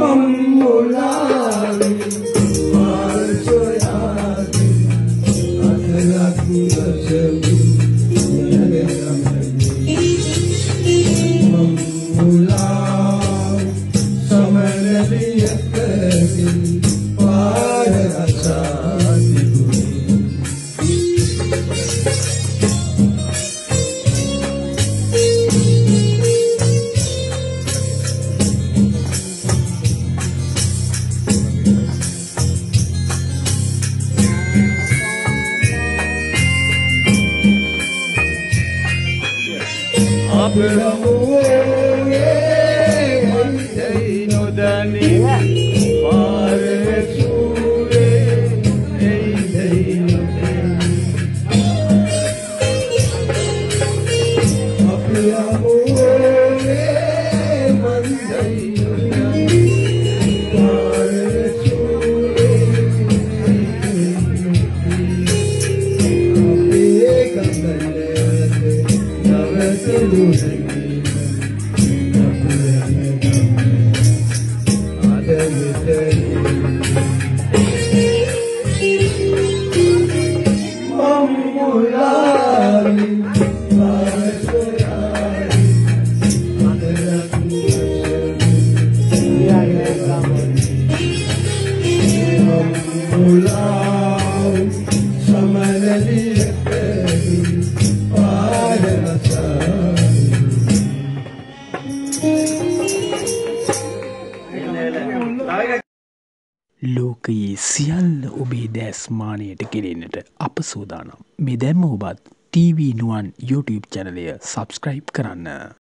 Mamulari Marsoyati Adelaku Rasabu Mamulari Samanaliyakati Parasati ලෝකයේ සියල්ල ඔබේ දැස්මානයට කෙරෙන්නට අප සූදානම්. මේ දැම්ම ඔබත් TV නුවන් YouTube චැනලය සබස්ක්‍රයිබ් කරන්න.